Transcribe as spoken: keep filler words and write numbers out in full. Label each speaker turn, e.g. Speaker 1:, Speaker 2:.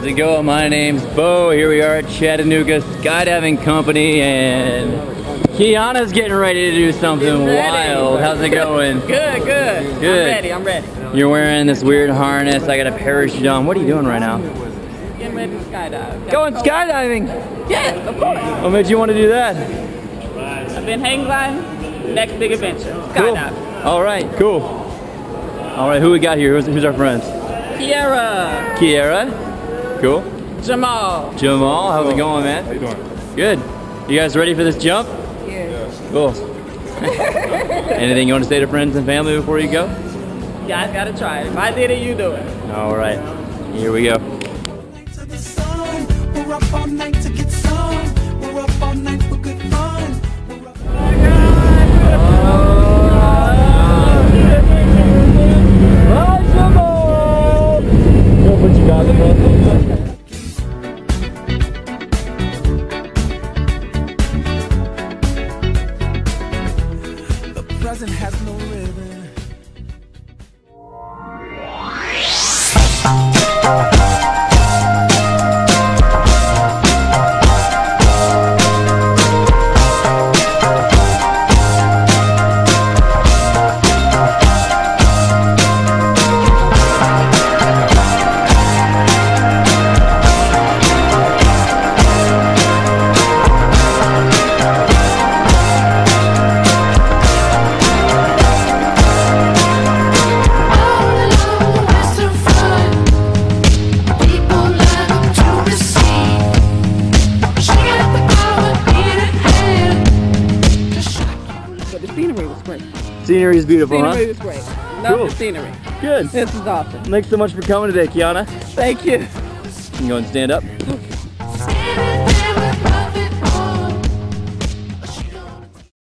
Speaker 1: How's it going? My name's Bo. Here we are at Chattanooga Skydiving Company, and Kiana's getting ready to do something wild. How's it going?
Speaker 2: Good, good.
Speaker 1: Good.
Speaker 2: I'm ready, I'm ready.
Speaker 1: You're wearing this weird harness. I got a parachute on. What are you doing right now?
Speaker 2: Getting ready to skydive.
Speaker 1: Going skydiving?
Speaker 2: Yes, of course.
Speaker 1: What made you want to do that?
Speaker 2: I've been hang gliding. Next big adventure. Skydive.
Speaker 1: Cool. All right, cool. All right, who we got here? Who's, who's our friends?
Speaker 2: Kiera.
Speaker 1: Kiera. Cool.
Speaker 2: Jamal.
Speaker 1: Jamal, how's it going, man?
Speaker 3: How you doing?
Speaker 1: Good. You guys ready for this jump?
Speaker 2: Yes.
Speaker 1: Cool. Anything you want to say to friends and family before you go?
Speaker 2: You guys gotta try it. If I did it, you do it.
Speaker 1: All right. Here we go.
Speaker 4: We're up all night to get some. We're up all night for good fun. We're up
Speaker 1: What you got, bro?
Speaker 4: The present has no ribbon.
Speaker 1: Scenery is beautiful,
Speaker 2: Scenery
Speaker 1: huh?
Speaker 2: was great. Love
Speaker 1: Cool.
Speaker 2: the scenery.
Speaker 1: Good.
Speaker 2: This is awesome.
Speaker 1: Thanks so much for coming today, Kiana.
Speaker 2: Thank you.
Speaker 1: You can go and stand up.
Speaker 4: Standing